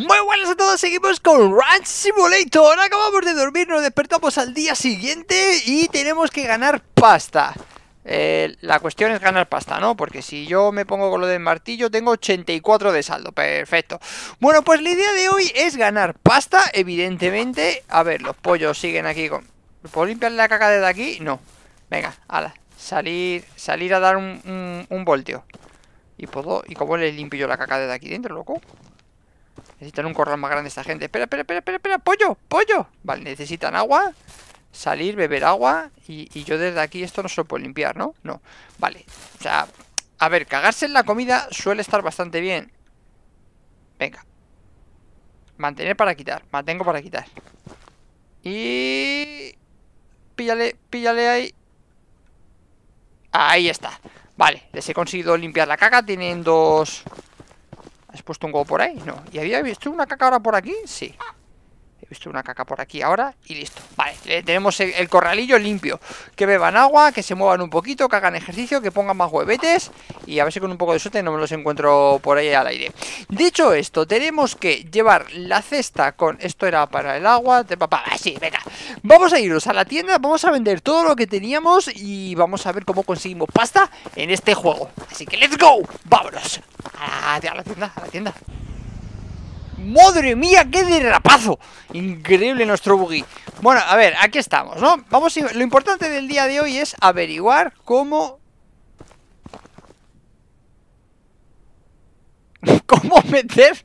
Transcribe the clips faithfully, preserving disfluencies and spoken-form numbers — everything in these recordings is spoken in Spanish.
Muy buenas a todos, seguimos con Ranch Simulator. Acabamos de dormir, nos despertamos al día siguiente y tenemos que ganar pasta. eh, La cuestión es ganar pasta, ¿no? Porque si yo me pongo con lo del martillo tengo ochenta y cuatro de saldo, perfecto. Bueno, pues la idea de hoy es ganar pasta, evidentemente. A ver, los pollos siguen aquí con... ¿Puedo limpiar la caca desde aquí? No. Venga, ala, salir, salir a dar un, un, un volteo. ¿Y puedo? ¿Y cómo le limpio yo la caca desde aquí dentro, loco? Necesitan un corral más grande esta gente. Espera, espera, espera, espera, espera, pollo, pollo. Vale, necesitan agua. Salir, beber agua. Y, y yo desde aquí esto no se lo puedo limpiar, ¿no? No, vale, o sea, a ver, cagarse en la comida suele estar bastante bien. Venga. Mantener para quitar, mantengo para quitar. Y... Píllale, píllale ahí. Ahí está. Vale, les he conseguido limpiar la caca. Tienen dos... ¿Has puesto un huevo por ahí? No. ¿Y había visto una caca ahora por aquí? Sí. He visto una caca por aquí ahora y listo. Vale, tenemos el, el corralillo limpio. Que beban agua, que se muevan un poquito, que hagan ejercicio, que pongan más huevetes. Y a ver si con un poco de suerte no me los encuentro por ahí al aire. Dicho esto, tenemos que llevar la cesta con... Esto era para el agua. De papá. Sí, venga. Vamos a irnos a la tienda, vamos a vender todo lo que teníamos y vamos a ver cómo conseguimos pasta en este juego. Así que ¡let's go! ¡Vámonos! A la, a la tienda, a la tienda. ¡Madre mía, qué derrapazo! Increíble nuestro buggy. Bueno, a ver, aquí estamos, ¿no? Vamos a... Lo importante del día de hoy es averiguar cómo... ¿Cómo meter?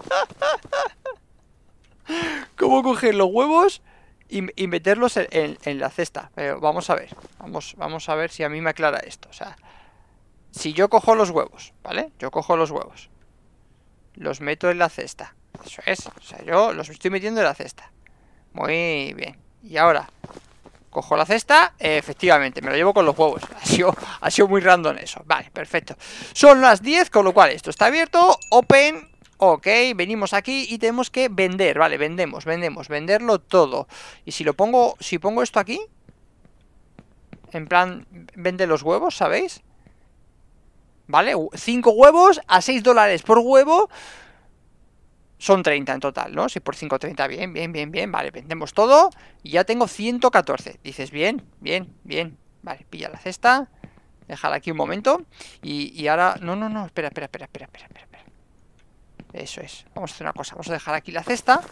¿Cómo coger los huevos y, y meterlos en, en, en la cesta? Pero vamos a ver. Vamos, vamos a ver si a mí me aclara esto. O sea, si yo cojo los huevos, ¿vale? Yo cojo los huevos, los meto en la cesta. Eso es, o sea, yo los estoy metiendo en la cesta. Muy bien. Y ahora cojo la cesta, eh, efectivamente, me lo llevo con los huevos. Ha sido, ha sido muy random eso. Vale, perfecto. Son las diez, con lo cual esto está abierto. Open. Ok, venimos aquí y tenemos que vender. Vale, vendemos, vendemos, venderlo todo. Y si lo pongo, si pongo esto aquí, en plan, vende los huevos, ¿sabéis? Vale, cinco huevos a seis dólares por huevo. Son treinta en total, ¿no? Si por cinco, treinta, bien, bien, bien, bien. Vale, vendemos todo y ya tengo ciento catorce. Dices, bien, bien, bien. Vale, pilla la cesta. Déjala aquí un momento. Y, y ahora... No, no, no, espera, espera, espera, espera, espera, espera. Eso es. Vamos a hacer una cosa. Vamos a dejar aquí la cesta.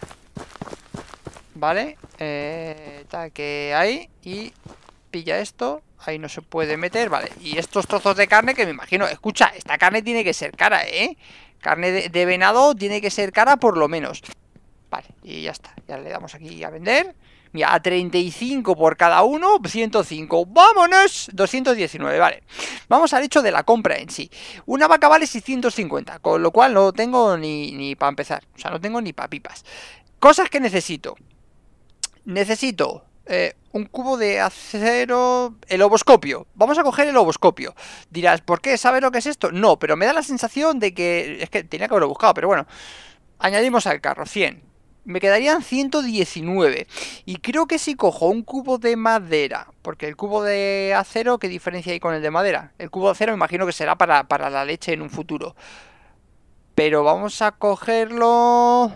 Vale. Eh, tal que ahí. Y pilla esto. Ahí no se puede meter. Vale. Y estos trozos de carne que me imagino... Escucha, esta carne tiene que ser cara, ¿eh? Carne de, de venado tiene que ser cara por lo menos. Vale, y ya está. Ya le damos aquí a vender. Mira, a treinta y cinco por cada uno, ciento cinco. ¡Vámonos! doscientos diecinueve, vale. Vamos al hecho de la compra en sí. Una vaca vale seiscientos cincuenta, con lo cual no tengo ni, ni para empezar. O sea, no tengo ni para pipas. Cosas que necesito. Necesito... Eh, un cubo de acero. El oboscopio. Vamos a coger el oboscopio. Dirás, ¿por qué? ¿Sabes lo que es esto? No, pero me da la sensación de que... Es que tenía que haberlo buscado, pero bueno. Añadimos al carro, cien. Me quedarían ciento diecinueve. Y creo que si cojo un cubo de madera, porque el cubo de acero, ¿qué diferencia hay con el de madera? El cubo de acero me imagino que será para, para la leche en un futuro. Pero vamos a cogerlo...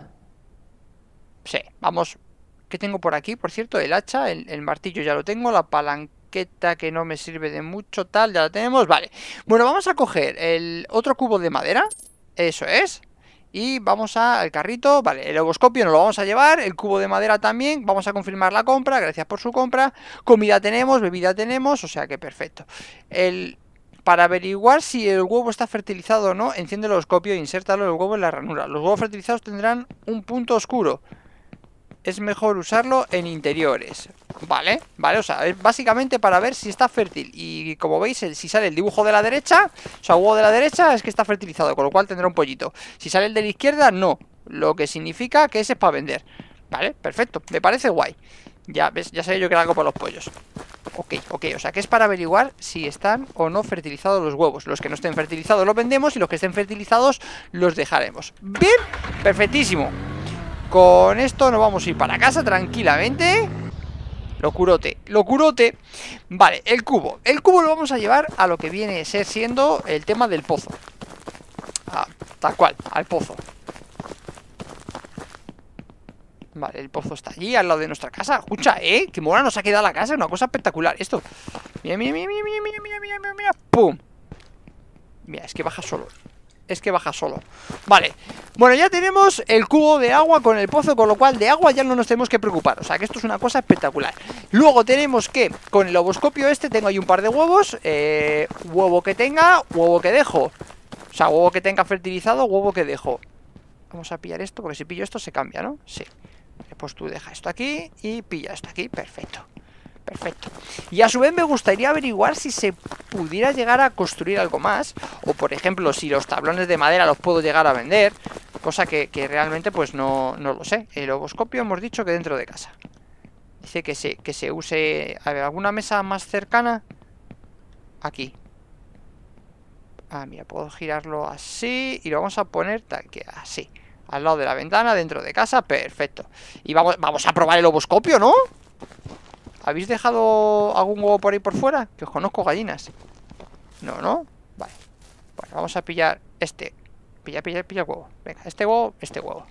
Sí, vamos... ¿Qué tengo por aquí? Por cierto, el hacha, el, el martillo ya lo tengo, la palanqueta que no me sirve de mucho, tal, ya la tenemos, vale. Bueno, vamos a coger el otro cubo de madera, eso es, y vamos a, al carrito, vale, el oboscopio nos lo vamos a llevar, el cubo de madera también, vamos a confirmar la compra, gracias por su compra, comida tenemos, bebida tenemos, o sea que perfecto. El... Para averiguar si el huevo está fertilizado o no, enciende el oboscopio e insértalo el huevo en la ranura. Los huevos fertilizados tendrán un punto oscuro. Es mejor usarlo en interiores. Vale, vale, o sea, es básicamente para ver si está fértil. Y como veis, el, si sale el dibujo de la derecha, o sea, huevo de la derecha, es que está fertilizado, con lo cual tendrá un pollito. Si sale el de la izquierda, no. Lo que significa que ese es para vender. Vale, perfecto, me parece guay. Ya ves, ya sabía yo que era algo para los pollos. Ok, ok, o sea que es para averiguar si están o no fertilizados los huevos. Los que no estén fertilizados los vendemos y los que estén fertilizados los dejaremos. Bien, perfectísimo. Con esto nos vamos a ir para casa tranquilamente. Locurote, locurote. Vale, el cubo. El cubo lo vamos a llevar a lo que viene a ser siendo el tema del pozo. Ah, tal cual, al pozo. Vale, el pozo está allí, al lado de nuestra casa. Escucha, ¿eh? Que mola nos ha quedado la casa, una cosa espectacular. Esto. Mira, mira, mira, mira, mira, mira, mira, mira, mira, mira. ¡Pum! Mira, es que baja solo. Es que baja solo. Vale. Bueno, ya tenemos el cubo de agua con el pozo, con lo cual de agua ya no nos tenemos que preocupar. O sea, que esto es una cosa espectacular. Luego tenemos que, con el ovoscopio este, tengo ahí un par de huevos. Eh, huevo que tenga, huevo que dejo. O sea, huevo que tenga fertilizado, huevo que dejo. Vamos a pillar esto, porque si pillo esto se cambia, ¿no? Sí. Pues tú deja esto aquí y pilla esto aquí. Perfecto. Perfecto. Y a su vez me gustaría averiguar si se pudiera llegar a construir algo más. O por ejemplo, si los tablones de madera los puedo llegar a vender. Cosa que, que realmente pues no, no lo sé. El ovoscopio hemos dicho que dentro de casa. Dice que se, que se use... A ver, ¿alguna mesa más cercana? Aquí. Ah, mira, puedo girarlo así. Y lo vamos a poner tal que así. Al lado de la ventana, dentro de casa. Perfecto. Y vamos, vamos a probar el ovoscopio, ¿no? ¿Habéis dejado algún huevo por ahí por fuera? Que os conozco gallinas. No, ¿no? Vale. Bueno, vamos a pillar este. Pilla, pilla, pilla el huevo. Venga, este huevo, este huevo.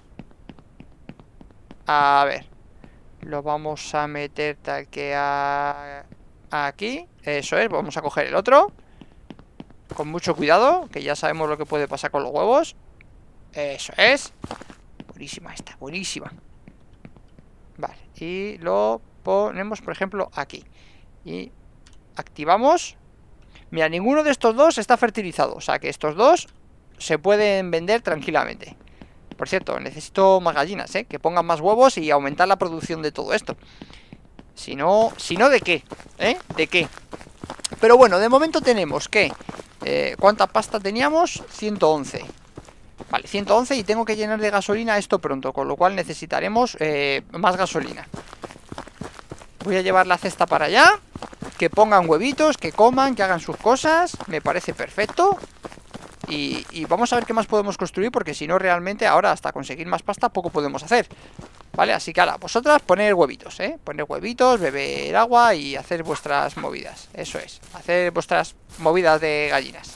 A ver. Lo vamos a meter tal que a... aquí. Eso es, vamos a coger el otro. Con mucho cuidado, que ya sabemos lo que puede pasar con los huevos. Eso es. Buenísima esta, buenísima. Vale, y lo ponemos, por ejemplo, aquí. Y activamos. Mira, ninguno de estos dos está fertilizado. O sea que estos dos se pueden vender tranquilamente. Por cierto, necesito más gallinas, ¿eh? Que pongan más huevos y aumentar la producción de todo esto. Si no, si no, ¿de qué? ¿Eh? ¿De qué? Pero bueno, de momento tenemos que... Eh, ¿cuánta pasta teníamos? ciento once. Vale, ciento once y tengo que llenar de gasolina esto pronto. Con lo cual necesitaremos eh, más gasolina. Voy a llevar la cesta para allá. Que pongan huevitos, que coman, que hagan sus cosas. Me parece perfecto. Y, y vamos a ver qué más podemos construir. Porque si no, realmente ahora hasta conseguir más pasta poco podemos hacer. Vale, así que ahora, vosotras poner huevitos, ¿eh? Poner huevitos, beber agua y hacer vuestras movidas. Eso es, hacer vuestras movidas de gallinas.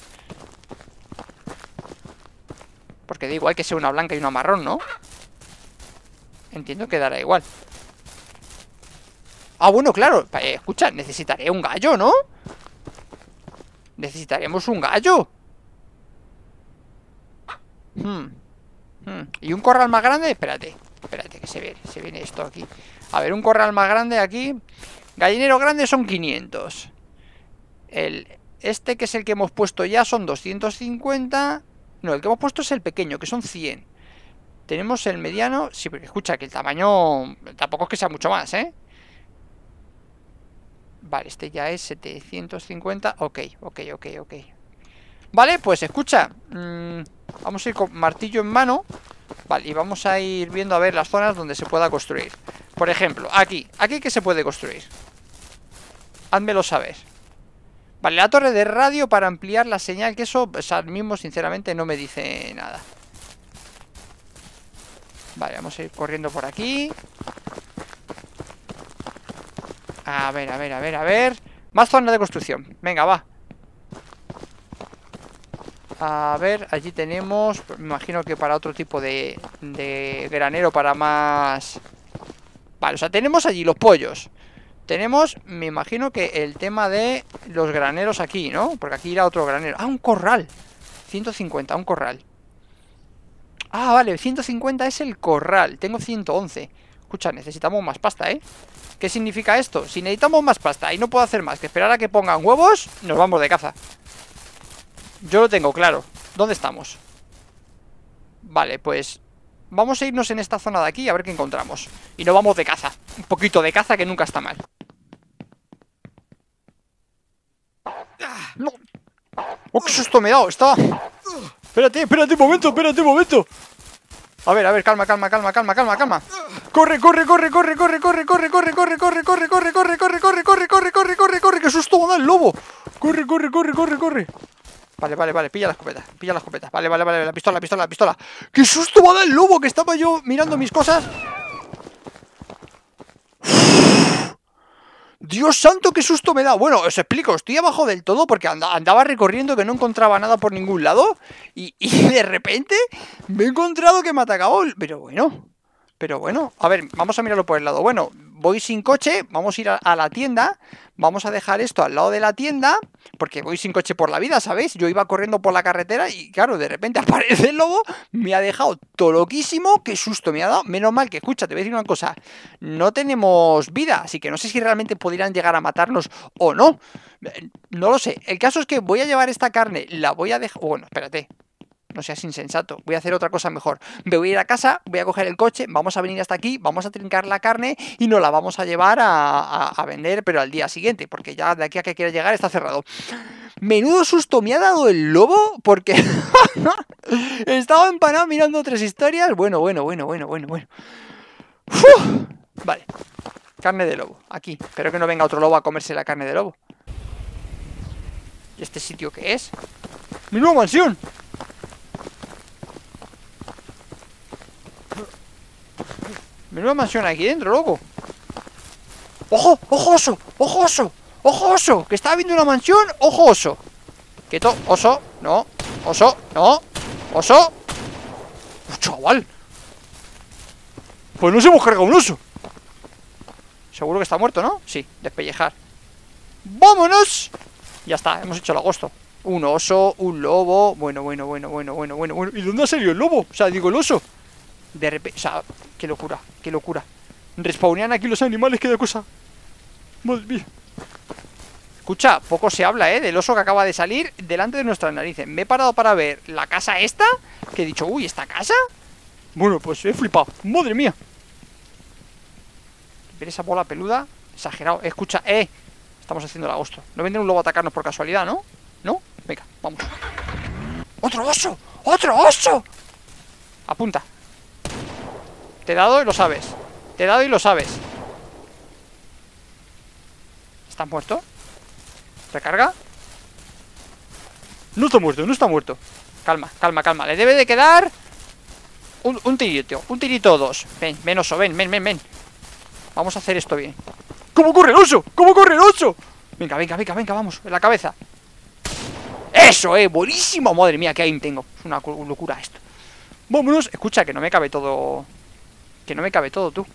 Porque da igual que sea una blanca y una marrón, ¿no? Entiendo que dará igual. Ah, bueno, claro, eh, escucha, necesitaré un gallo, ¿no? Necesitaremos un gallo. Hmm. Hmm. ¿Y un corral más grande? Espérate. Espérate que se viene, se viene esto aquí. A ver, un corral más grande aquí. Gallinero grande son quinientos. El, este que es el que hemos puesto ya son doscientos cincuenta. No, el que hemos puesto es el pequeño, que son cien. Tenemos el mediano. Sí, porque escucha que el tamaño tampoco es que sea mucho más, ¿eh? Vale, este ya es setecientos cincuenta. Ok, ok, ok, ok. Vale, pues escucha, mmm, vamos a ir con martillo en mano. Vale, y vamos a ir viendo a ver las zonas donde se pueda construir. Por ejemplo, aquí, aquí que se puede construir. Házmelo saber. Vale, la torre de radio para ampliar la señal. Que eso, pues, al mismo sinceramente no me dice nada. Vale, vamos a ir corriendo por aquí. A ver, a ver, a ver, a ver. Más zonas de construcción, venga, va. A ver, allí tenemos, me imagino que para otro tipo de, de granero, para más... Vale, o sea, tenemos allí los pollos. Tenemos, me imagino que el tema de los graneros aquí, ¿no? Porque aquí irá otro granero. Ah, un corral. ciento cincuenta, un corral. Ah, vale, ciento cincuenta es el corral. Tengo ciento once. Escucha, necesitamos más pasta, ¿eh? ¿Qué significa esto? Si necesitamos más pasta y no puedo hacer más que esperar a que pongan huevos, nos vamos de caza. Yo lo tengo claro. ¿Dónde estamos? Vale, pues vamos a irnos en esta zona de aquí a ver qué encontramos. Y nos vamos de caza. Un poquito de caza que nunca está mal. ¡No! ¡Oh, qué susto me he dado! Estaba... Espérate, espérate un momento, espérate un momento. A ver, a ver, calma, calma, calma, calma, calma, calma. Corre, corre, corre, corre, corre, corre, corre, corre, corre, corre, corre, corre, corre, corre, corre, corre, corre, corre, corre, corre, qué susto me da el lobo. Corre, corre, corre, corre, corre. Vale, vale, vale, pilla la escopeta, pilla la escopeta. Vale, vale, vale, la pistola, la pistola, la pistola. ¡Qué susto me da el lobo! Que estaba yo mirando mis cosas. Dios santo, qué susto me da. Bueno, os explico, estoy abajo del todo porque andaba recorriendo que no encontraba nada por ningún lado. Y, y de repente me he encontrado que me ha atacado. Pero bueno, Pero bueno, a ver, vamos a mirarlo por el lado. Bueno, voy sin coche, vamos a ir a, a la tienda. Vamos a dejar esto al lado de la tienda, porque voy sin coche por la vida, ¿sabéis? Yo iba corriendo por la carretera y claro, de repente aparece el lobo. Me ha dejado todo loquísimo. Qué susto me ha dado. Menos mal que, escucha, te voy a decir una cosa. No tenemos vida, así que no sé si realmente podrían llegar a matarnos o no. No lo sé. El caso es que voy a llevar esta carne, la voy a dejar... Bueno, espérate. No seas insensato, voy a hacer otra cosa mejor. Me voy a ir a casa, voy a coger el coche, vamos a venir hasta aquí, vamos a trincar la carne y nos la vamos a llevar a, a, a vender, pero al día siguiente, porque ya de aquí a que quiera llegar está cerrado. Menudo susto me ha dado el lobo, porque estaba empanado mirando otras historias. Bueno, bueno, bueno, bueno, bueno, bueno. Uf. Vale, carne de lobo, aquí. Espero que no venga otro lobo a comerse la carne de lobo. ¿Y este sitio qué es? ¡Mi nueva mansión! Menuda mansión aquí dentro, loco. ¡Ojo! ¡Ojo oso! ¡Ojo oso! ¡Ojo oso! Que estaba viendo una mansión. ¡Ojo oso! Quieto, oso. No. Oso. No. Oso. ¡Oh, chaval! Pues nos hemos cargado un oso. Seguro que está muerto, ¿no? Sí, despellejar. ¡Vámonos! Ya está, hemos hecho el agosto. Un oso, un lobo. Bueno, bueno, bueno, bueno, bueno, bueno, bueno. ¿Y dónde ha salido el lobo? O sea, digo, el oso. De repente, o sea, qué locura, qué locura. Respawnean aquí los animales, qué de cosa. Madre mía. Escucha, poco se habla, ¿eh? Del oso que acaba de salir delante de nuestras narices. Me he parado para ver la casa esta, que he dicho, uy, ¿esta casa? Bueno, pues he flipado, madre mía. Ver esa bola peluda, exagerado. Escucha, eh, estamos haciendo el agosto. No vendrá un lobo a atacarnos por casualidad, ¿no? ¿No? Venga, vamos. ¡Otro oso! ¡Otro oso! Apunta. Te he dado y lo sabes. Te he dado y lo sabes. ¿Estás muerto? ¿Recarga? No está muerto, no está muerto. Calma, calma, calma. Le debe de quedar un, un tirito, un tirito o dos. Ven, ven oso, ven, ven, ven, ven. Vamos a hacer esto bien. ¿Cómo corre el oso? ¿Cómo corre el oso? Venga, venga, venga, venga, vamos, en la cabeza. ¡Eso, eh! ¡Buenísimo! Madre mía, qué aim tengo. Es una locura esto. Vámonos. Escucha, que no me cabe todo... Que no me cabe todo, tú.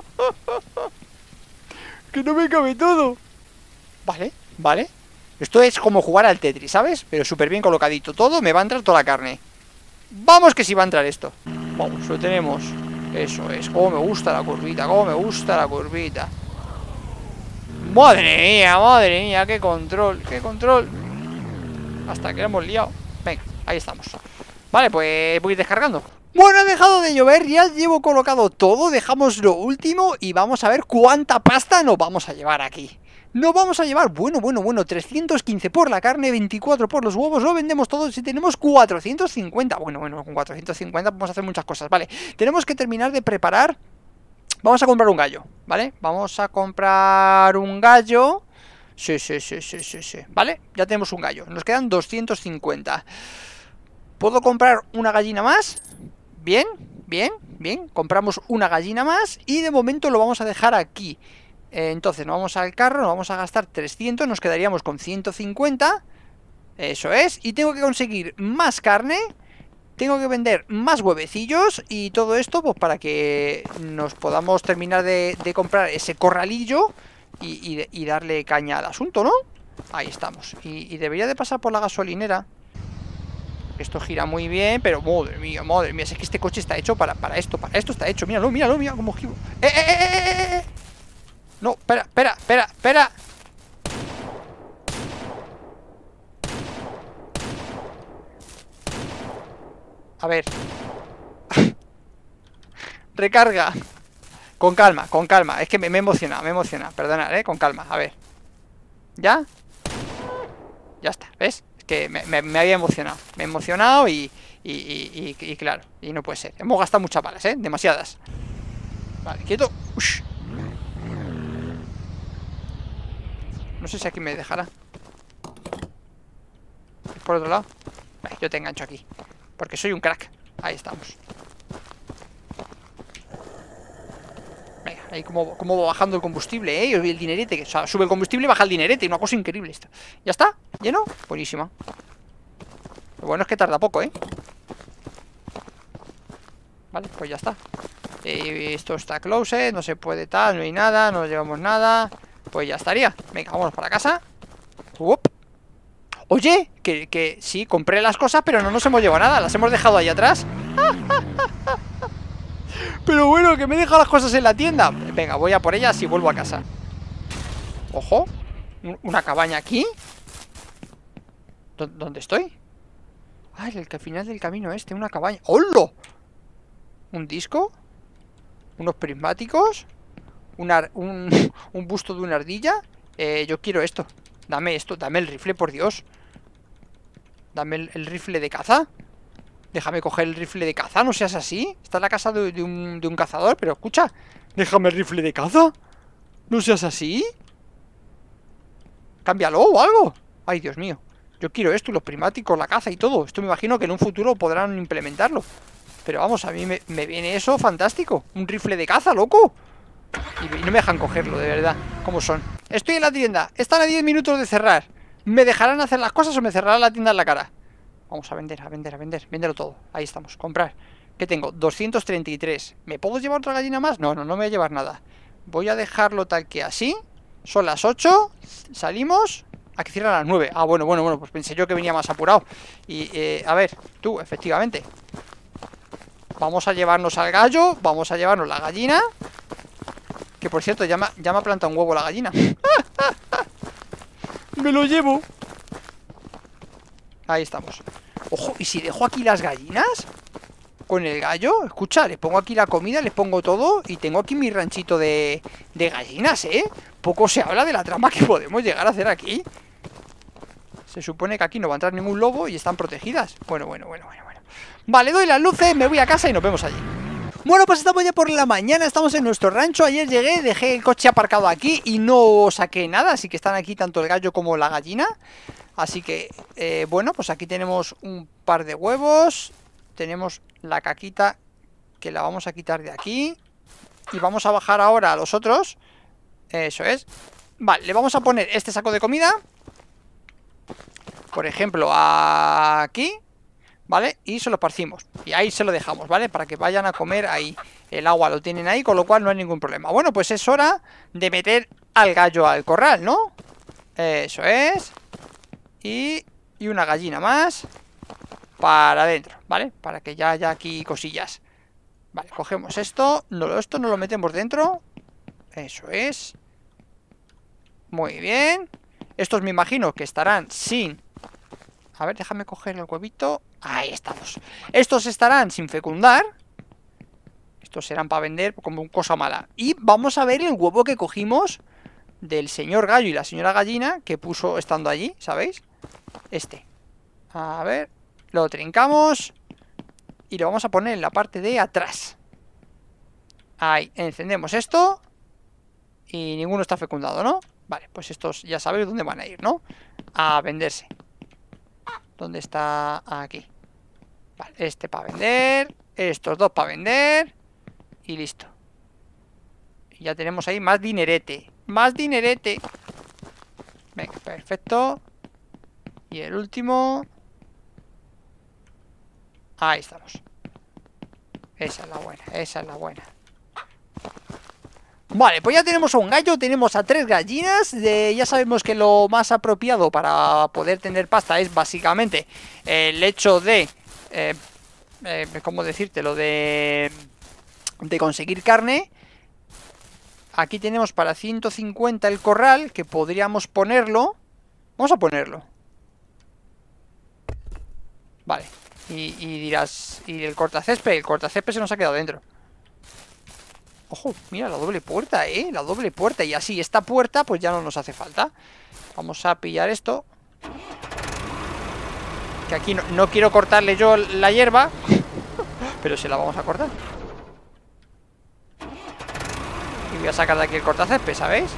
Que no me cabe todo. Vale, vale. Esto es como jugar al Tetris, ¿sabes? Pero súper bien colocadito todo. Me va a entrar toda la carne. Vamos que sí va a entrar esto. Vamos, lo tenemos. Eso es. Cómo me gusta la curvita. Cómo me gusta la curvita. Madre mía, madre mía. Qué control, qué control. Hasta que lo hemos liado. Venga, ahí estamos. Vale, pues voy descargando. Bueno, ha dejado de llover, ya llevo colocado todo, dejamos lo último y vamos a ver cuánta pasta nos vamos a llevar aquí. Nos vamos a llevar, bueno, bueno, bueno, trescientos quince por la carne, veinticuatro por los huevos, lo vendemos todo si tenemos cuatrocientos cincuenta. Bueno, bueno, con cuatrocientos cincuenta podemos hacer muchas cosas, vale. Tenemos que terminar de preparar, vamos a comprar un gallo, ¿vale? Vamos a comprar un gallo, sí, sí, sí, sí, sí, sí, ¿vale? Ya tenemos un gallo, nos quedan doscientos cincuenta. ¿Puedo comprar una gallina más? Bien, bien, bien. Compramos una gallina más y de momento lo vamos a dejar aquí. eh, Entonces nos vamos al carro, nos vamos a gastar trescientos, nos quedaríamos con ciento cincuenta. Eso es. Y tengo que conseguir más carne. Tengo que vender más huevecillos. Y todo esto pues para que nos podamos terminar de, de comprar ese corralillo y, y, de, y darle caña al asunto, ¿no? Ahí estamos. Y, y debería de pasar por la gasolinera. Esto gira muy bien, pero madre mía, madre mía. Es que este coche está hecho para, para esto, para esto está hecho. Míralo, míralo, mira cómo giro. ¡Eh, eh, eh, eh, eh! No, espera, espera, espera, espera. A ver. Recarga. Con calma, con calma. Es que me, me emociona, me emociona. Perdonad, eh, con calma, a ver. ¿Ya? Ya está, ¿ves? Que me, me, me había emocionado. Me he emocionado y y, y, y, y claro, y no puede ser. Hemos gastado muchas balas, ¿eh? Demasiadas. Vale, quieto. Ush. No sé si aquí me dejará. Por otro lado. Vale, yo te engancho aquí. Porque soy un crack. Ahí estamos. Venga, ahí como, como va bajando el combustible, ¿eh? Y el dinerete. O sea, sube el combustible y baja el dinerete. Una cosa increíble esta. ¿Ya está? ¿Lleno? Buenísima. Lo bueno es que tarda poco, ¿eh? Vale, pues ya está. eh, Esto está closed, no se puede tal, no hay nada, no llevamos nada. Pues ya estaría. Venga, vamos para casa. Uop. Oye, que, que sí, compré las cosas, pero no nos hemos llevado nada. Las hemos dejado ahí atrás. Pero bueno, que me he dejado las cosas en la tienda. Venga, voy a por ellas y vuelvo a casa. Ojo, una cabaña aquí. ¿Dónde estoy? Ah, el final del camino este, una cabaña. ¡Hola! ¿Un disco? ¿Unos prismáticos? Una, un, un busto de una ardilla. eh, Yo quiero esto. Dame esto, dame el rifle, por Dios. Dame el, el rifle de caza. Déjame coger el rifle de caza, no seas así. Está en la casa de, de, un, de un cazador, pero escucha, déjame el rifle de caza. No seas así. Cámbialo o algo. Ay, Dios mío. Yo quiero esto, los prismáticos, la caza y todo. Esto me imagino que en un futuro podrán implementarlo. Pero vamos, a mí me, me viene eso fantástico. Un rifle de caza, loco. Y, y no me dejan cogerlo, de verdad. ¿Cómo son? Estoy en la tienda. Están a diez minutos de cerrar. ¿Me dejarán hacer las cosas o me cerrarán la tienda en la cara? Vamos a vender, a vender, a vender. Véndelo todo. Ahí estamos, comprar. ¿Qué tengo? doscientos treinta y tres. ¿Me puedo llevar otra gallina más? No, no, no me voy a llevar nada. Voy a dejarlo tal que así. Son las ocho. Salimos. Aquí cierran a las nueve. Ah, bueno, bueno, bueno. Pues pensé yo que venía más apurado. Y, eh, a ver, tú, efectivamente. Vamos a llevarnos al gallo. Vamos a llevarnos la gallina. Que por cierto, ya me, ya me ha plantado un huevo la gallina. Me lo llevo. Ahí estamos. Ojo, ¿y si dejo aquí las gallinas? Con el gallo, escucha, les pongo aquí la comida, les pongo todo. Y tengo aquí mi ranchito de, de gallinas, ¿eh? Poco se habla de la trama que podemos llegar a hacer aquí. Se supone que aquí no va a entrar ningún lobo y están protegidas. Bueno, bueno, bueno, bueno, bueno. Vale, doy las luces, me voy a casa y nos vemos allí. Bueno, pues estamos ya por la mañana, estamos en nuestro rancho. Ayer llegué, dejé el coche aparcado aquí y no saqué nada, así que están aquí tanto el gallo como la gallina. Así que, eh, bueno, pues aquí tenemos un par de huevos. Tenemos la caquita que la vamos a quitar de aquí. Y vamos a bajar ahora a los otros. Eso es. Vale, le vamos a poner este saco de comida. Por ejemplo, aquí. ¿Vale? Y se lo esparcimos. Y ahí se lo dejamos, ¿vale? Para que vayan a comer ahí. El agua lo tienen ahí, con lo cual no hay ningún problema. Bueno, pues es hora de meter al gallo al corral, ¿no? Eso es. Y, y una gallina más para adentro, ¿vale? Para que ya haya aquí cosillas. Vale, cogemos esto. No, esto no lo metemos dentro. Eso es. Muy bien. Estos me imagino que estarán sin... A ver, déjame coger el huevito. Ahí estamos. Estos estarán sin fecundar. Estos serán para vender como cosa mala. Y vamos a ver el huevo que cogimos del señor gallo y la señora gallina que puso estando allí, ¿sabéis? Este. A ver. Lo trincamos. Y lo vamos a poner en la parte de atrás. Ahí. Encendemos esto. Y ninguno está fecundado, ¿no? Vale, pues estos ya sabéis dónde van a ir, ¿no? A venderse. ¿Dónde está? Aquí. Vale, este para vender. Estos dos para vender. Y listo. Y ya tenemos ahí más dinerete. Más dinerete. Venga, perfecto. Y el último. Ahí estamos. Esa es la buena, esa es la buena. Vale, pues ya tenemos a un gallo, tenemos a tres gallinas. de, Ya sabemos que lo más apropiado para poder tener pasta es básicamente el hecho de... Eh, eh, ¿Cómo decirte? Lo de... De conseguir carne. Aquí tenemos para ciento cincuenta el corral, que podríamos ponerlo. Vamos a ponerlo. Vale. Y, y dirás, ¿y el cortacésped? El cortacésped se nos ha quedado dentro. Ojo, mira la doble puerta, ¿eh? La doble puerta. Y así, esta puerta pues ya no nos hace falta. Vamos a pillar esto. Que aquí no, no quiero cortarle yo la hierba. Pero se la vamos a cortar. Y voy a sacar de aquí el cortacésped, ¿sabéis?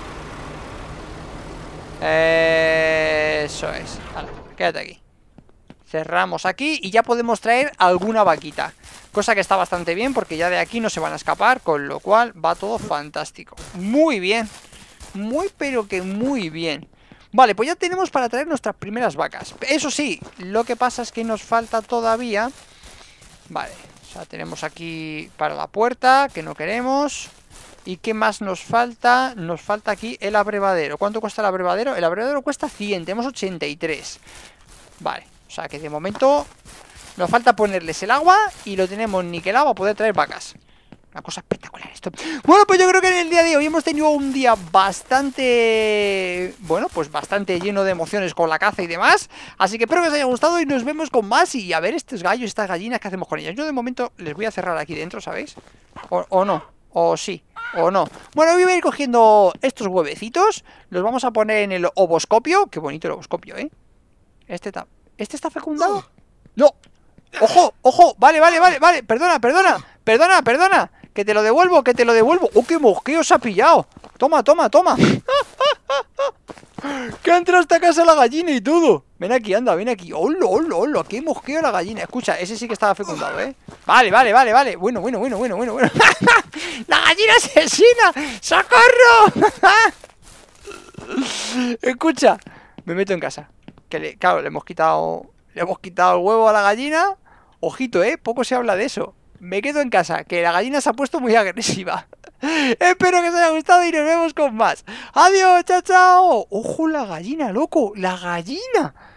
Eh, eso es. Vale, quédate aquí. Cerramos aquí y ya podemos traer alguna vaquita. Cosa que está bastante bien porque ya de aquí no se van a escapar. Con lo cual va todo fantástico. Muy bien. Muy pero que muy bien. Vale, pues ya tenemos para traer nuestras primeras vacas. Eso sí, lo que pasa es que nos falta todavía... Vale, O sea, tenemos aquí para la puerta, que no queremos. ¿Y qué más nos falta? Nos falta aquí el abrevadero. ¿Cuánto cuesta el abrevadero? El abrevadero cuesta cien, tenemos ochenta y tres. Vale, o sea que de momento nos falta ponerles el agua y lo tenemos niquelado para poder traer vacas. Una cosa espectacular esto. Bueno, pues yo creo que en el día de hoy hemos tenido un día bastante... Bueno, pues bastante lleno de emociones con la caza y demás. Así que espero que os haya gustado y nos vemos con más. Y a ver estos gallos, estas gallinas, ¿qué hacemos con ellas? Yo de momento les voy a cerrar aquí dentro, ¿sabéis? O, o no, o sí, o no. Bueno, voy a ir cogiendo estos huevecitos. Los vamos a poner en el ovoscopio. Qué bonito el ovoscopio, ¿eh? Este está... ¿Este está fecundado? ¡No! ¡Ojo! ¡Ojo! Vale, vale, vale, vale. Perdona, perdona. Perdona, perdona. Que te lo devuelvo, que te lo devuelvo. ¡Oh, qué mosqueo se ha pillado! Toma, toma, toma. Que ha entrado hasta casa la gallina y todo. Ven aquí, anda, ven aquí. ¡Hola, hola, hola! ¡Qué mosqueo la gallina! Escucha, ese sí que estaba fecundado, ¿eh? Vale, vale, vale, vale. Bueno, bueno, bueno, bueno, bueno, bueno. ¡La gallina asesina! ¡Socorro! Escucha, me meto en casa. Que le, claro, le hemos quitado. Le hemos quitado el huevo a la gallina. Ojito, eh, poco se habla de eso. Me quedo en casa, que la gallina se ha puesto muy agresiva. Espero que os haya gustado y nos vemos con más. Adiós, chao, chao. Ojo la gallina, loco, la gallina.